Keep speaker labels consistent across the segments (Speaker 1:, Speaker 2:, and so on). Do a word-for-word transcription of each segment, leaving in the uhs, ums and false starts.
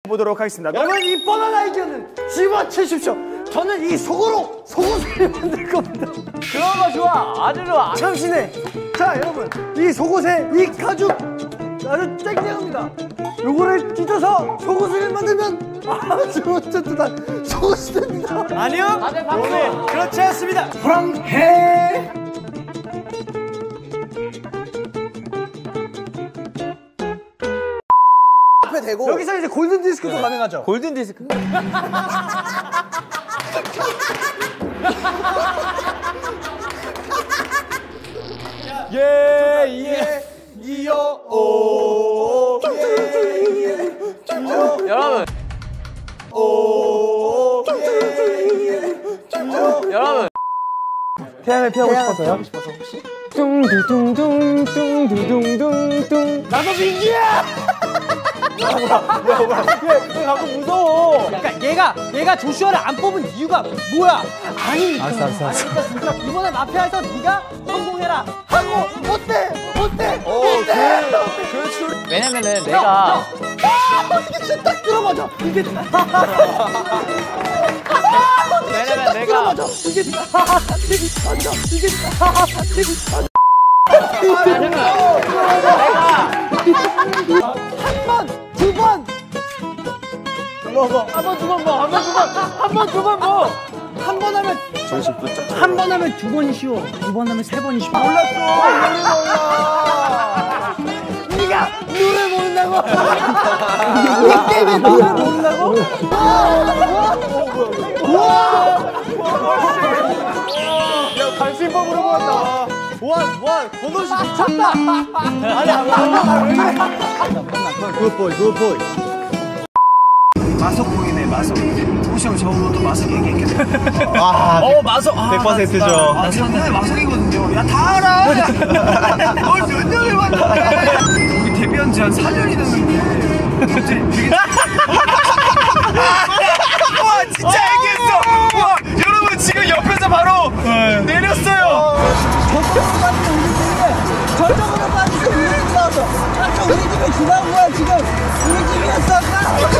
Speaker 1: 보도록 하겠습니다. 여러분 이 뻔한 아이디어는 집어치십시오. 저는 이 속으로 속옷을 만들 겁니다.
Speaker 2: 그런 거 좋아. 아주 좋아.
Speaker 1: 참신해. 자 여러분 이 속옷에 이 가죽 아주 쨍쨍합니다. 요거를 찢어서 속옷을 만들면 아주 어쨌든 속옷이 됩니다. 아니요.
Speaker 2: 다들 박수.
Speaker 1: 그렇지 않습니다. 호랑해. 앞에 대고 여기서 이제 골든 디스크도 네. 가능하죠.
Speaker 2: 골든 디스크.
Speaker 1: 예, 예, 이요, 오, 예, 예,
Speaker 2: 여러분.
Speaker 1: 오, 예, 예,
Speaker 2: 여러분.
Speaker 1: 태양을 피하고 싶어서요?
Speaker 2: 싶어서 혹시?
Speaker 1: 뚱두둥둥, 뚱두둥둥. 나도 민기야! 뭐야, 뭐야, 뭐야, 뭐야. 얘, 얘 가끔 무서워.
Speaker 3: 그러니까 얘가, 얘가 조슈아를 안 뽑은 이유가 뭐야? 아니,
Speaker 1: 알았어, 알았어, 알았어.
Speaker 3: 아니, 그러니까 진짜 이번에 마피아에서 네가 성공해라 하고
Speaker 1: 어때? 어때?
Speaker 2: 오,
Speaker 1: 어때?
Speaker 2: 그렇지. 왜냐면은 내가.
Speaker 1: 아, 어떻게 진짜 딱 들어맞아. 이게.
Speaker 2: 왜냐면 내가.
Speaker 1: 이게. 맞아. 이게.
Speaker 2: 왜냐면 내가.
Speaker 1: 한 번, 두 번. 뭐, 뭐.
Speaker 2: 한 번, 두 번 뭐. 한 번, 두 번. 한 번, 두 번 뭐.
Speaker 1: 한 번 하면
Speaker 3: 정신 붙잡. 한 번 하면 두 번이 쉬워. 두 번 하면 세 번이 쉬워.
Speaker 1: 몰랐어. 노래 몰라. 네가 노래 모른다고? 네 때문에 노래 모른다고? 와! 야, 단신법 물어봤다. 와, 와, 권호씨 미쳤다. 아니, 아니, 굿보이, 굿보이.
Speaker 4: 마석 보이네, 마석. 호시 형 저번부터 마석 얘기했겠네.
Speaker 1: 아,
Speaker 2: 어, 마석. 아,
Speaker 1: 백 퍼센트죠.
Speaker 4: 아, 장난이 마석이거든요. 야, 다 알아! 뭘 몇 년을 봤는데! 우리 데뷔한 지 한 사 년이 됐는데. 갑자기 되게. 와, 진짜 얘기했어! 와, 여러분, 지금 옆에서 바로 내렸어요!
Speaker 3: 저쪽으로 빠지고 우리 집 나왔어. 아까 우리 집에 지나온 거야 지금. 우리 집이었어 아까.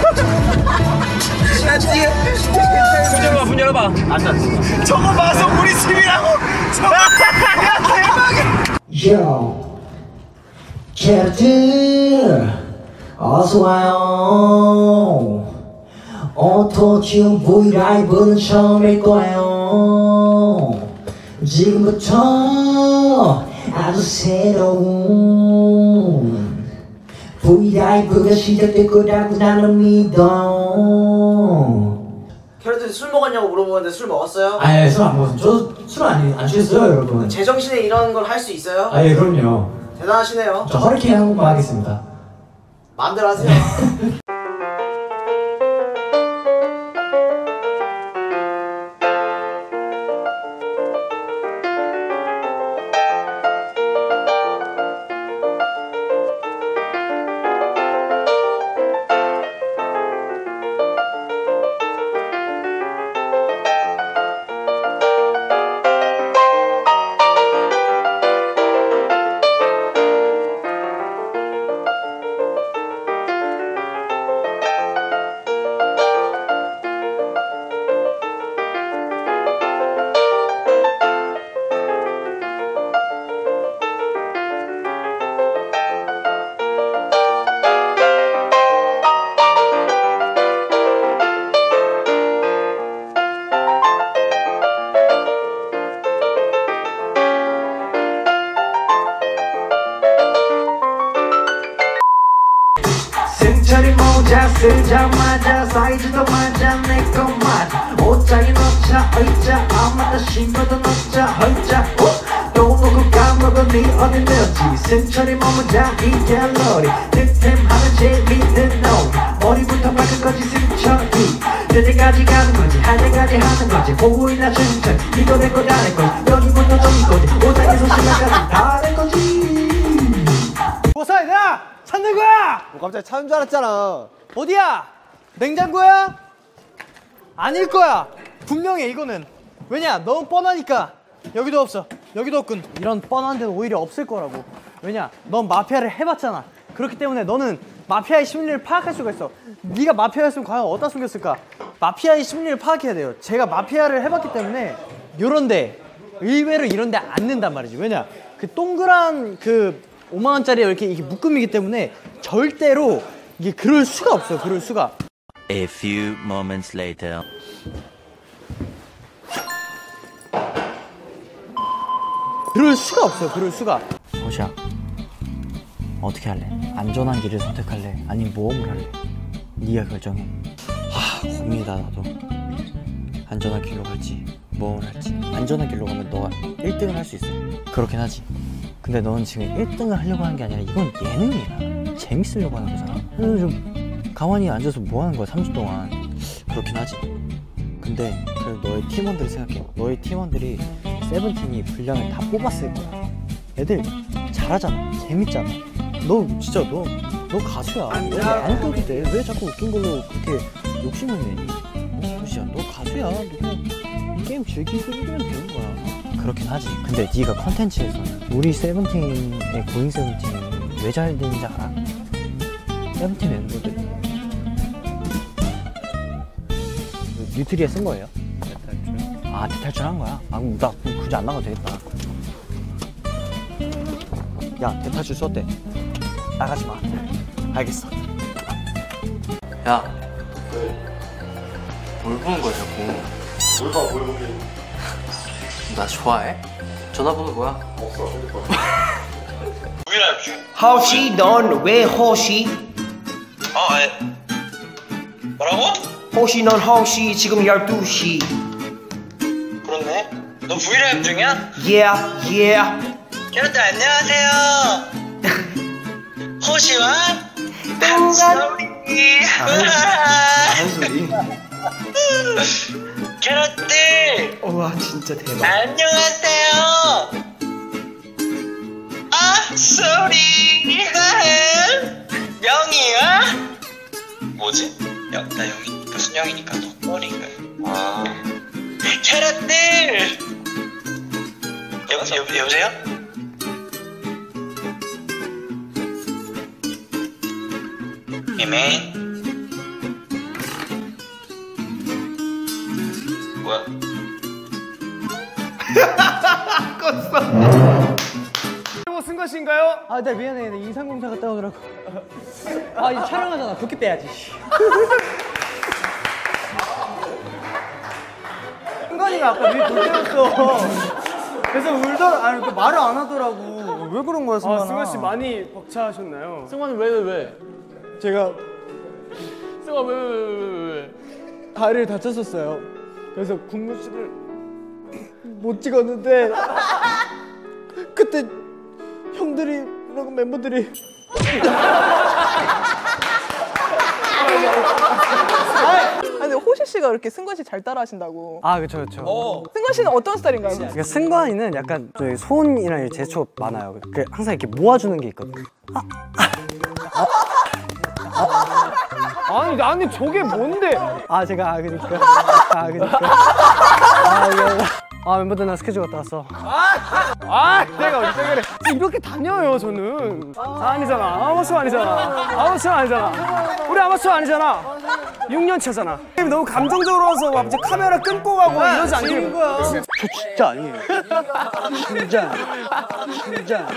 Speaker 2: 문 열어봐, 문 열어봐. 앉아.
Speaker 4: 저거 마석 우리 집이라고! 저거! 야, 대박이야!
Speaker 5: Yo, 캐럿들 어서 와요. 오토튠 브이라이브는 처음일 거예요. 지금부터 아주 새로운 브이라이브가 시작될 거라고 나는 믿어.
Speaker 6: 캐럿들이 술 먹었냐고 물어보는데 술 먹었어요?
Speaker 5: 아예 술 안 먹었어요. 저 술 안 안 취했어요, 여러분.
Speaker 6: 제정신에 이런 걸 할 수 있어요?
Speaker 5: 아예 그럼요.
Speaker 6: 대단하시네요.
Speaker 5: 저 허리케인 한 번만 하겠습니다.
Speaker 6: 마음대로 하세요.
Speaker 5: 승철이 모자 쓰자마자 사이즈도 맞아 내거 맞아 옷장에 넣자 의자 아마다 신발도 넣자 헐자 또 놓고 까먹어 니 어디 넣었지 승철이 모자 이 갤러리 득템하면 재밌는 놈 머리부터 발끝까지 승철이 될 때까지 가는 거지 할 때까지 하는 거지 보이나 승철 이거 내거 다 내거 여기부터 저기까지 옷장에서 신발까지 다 내거지.
Speaker 1: 보사 얘들아! 찾는 거야! 뭐 갑자기 찾는 줄 알았잖아. 어디야? 냉장고야? 아닐 거야. 분명해 이거는. 왜냐? 너무 뻔하니까. 여기도 없어. 여기도 없군. 이런 뻔한 데는 오히려 없을 거라고. 왜냐? 넌 마피아를 해봤잖아. 그렇기 때문에 너는 마피아의 심리를 파악할 수가 있어. 네가 마피아였으면 과연 어디다 숨겼을까? 마피아의 심리를 파악해야 돼요. 제가 마피아를 해봤기 때문에 요런데 의외로 이런데 안 는단 말이지. 왜냐? 그 동그란 그 오만 원짜리 이렇게 이게 묶음이기 때문에 절대로 이게 그럴 수가 없어요. 그럴 수가.
Speaker 7: A few moments later.
Speaker 1: 그럴 수가 없어요. 그럴 수가. 호시야, 어떻게 할래? 안전한 길을 선택할래? 아니면 모험을 할래? 네가 결정해. 하, 고민이다 나도. 안전한 길로 갈지 모험을 할지. 안전한 길로 가면 너가 일 등을 할 수 있어. 그렇긴 하지. 근데 너는 지금 일 등을 하려고 하는 게 아니라 이건 예능이야. 재밌으려고 하는 거잖아. 좀 가만히 앉아서 뭐 하는 거야 삼 주 동안. 그렇긴 하지. 근데 그래도 너의 팀원들을 생각해. 너의 팀원들이 세븐틴이 분량을 다 뽑았을 거야. 애들 잘하잖아. 재밌잖아. 너 진짜 너, 너 가수야. 너 안 웃겨도 돼. 왜 자꾸 웃긴 걸로 그렇게 욕심을 내니? 어? 진짜 너 가수야. 너 그냥 이 게임 즐기고 이기면 되는 거야. 그렇긴 하지. 근데 네가 컨텐츠에서는 우리 세븐틴의 고잉 세븐틴이 왜 잘 되는지 알아? 세븐틴 멤버들이 뉴트리에 쓴 거예요? 대탈출. 아, 대탈출 한 거야? 아, 그럼 나 굳이 안 나가도 되겠다. 야, 대탈출 썼대. 나가지 마. 알겠어.
Speaker 8: 야, 뭘 보는 거야 자꾸? 뭘 봐, 뭘 보게? 나 좋아해? 전화번호 뭐야? 없어.
Speaker 3: 허시 넌 왜 허시?
Speaker 2: 어, 아니. 뭐라고?
Speaker 3: 허시 넌 허시 지금 열두 시.
Speaker 2: 그렇네. 너 브이라이브 중이야?
Speaker 3: Yeah yeah.
Speaker 2: 여러분들 안녕하세요. 호시와
Speaker 3: 동간.
Speaker 2: 소리.
Speaker 3: 무슨 소리?
Speaker 2: 캐럿들
Speaker 3: 우와 진짜 대박.
Speaker 2: 안녕하세요. 아 소리가 영이야? 뭐지? 영, 나 영이 무슨 영이니까 너 소리가. 아 캐럿들 여, 여, 여보세요? 미메인 뭐야?
Speaker 4: 뭐 쓴 것인가요?
Speaker 1: 아, 나 미안해. 나 인상공사 갔다 오느라고. 아, 이제 촬영하잖아. 붓기 빼야지. 승관이가 아까 위에 불 때렸어. 그래서 울더라. 아니, 그 말을 안 하더라고. 왜 그런 거야, 승관아?
Speaker 4: 아, 승관 씨 많이 벅차하셨나요?
Speaker 8: 승관이 왜 왜 왜?
Speaker 1: 제가
Speaker 8: 승관 왜 왜 왜 왜 왜?
Speaker 1: 다리를 다쳤었어요. 그래서 군무실을 못 찍었는데 그때 형들이랑 멤버들이
Speaker 9: 아니 호시 씨가 이렇게 승관 씨 잘 따라하신다고.
Speaker 1: 아, 그쵸, 그쵸.
Speaker 9: 승관 씨는 어떤 스타일인가요?
Speaker 1: 그러니까 승관이는 약간 저희 소은이랑 제스처 많아요. 그 항상 이렇게 모아주는 게 있거든요.
Speaker 4: 아니 나는 저게 뭔데?
Speaker 1: 아, 제가 아 그니까 아 그니까 아, 이거 아 멤버들 나 스케줄 갔다 왔어.
Speaker 4: 아 내가 언제 그래? 이렇게 다녀요 저는. 아, 아니잖아. 아마추어 아니잖아. 아마추어 아니잖아. 우리 아마추어 아니잖아. 육 년 차잖아. 너무 감정적으로 와서 막 이제 카메라 끊고 가고 이러지 않는 거야.
Speaker 1: 저 진짜 아니에요. 진짜 진짜.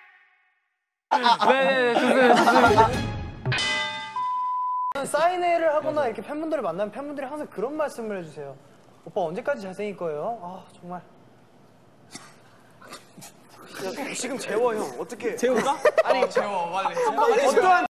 Speaker 8: 네, 좋습니다, 좋습니다.
Speaker 1: 사인회를 하거나 이렇게 팬분들을 만나면 팬분들이 항상 그런 말씀을 해주세요. 오빠 언제까지 잘생길 거예요? 아 정말.
Speaker 4: 지금 재워 형 어떻게?
Speaker 8: 재우가? 아니 재워 빨리.
Speaker 4: 어떠한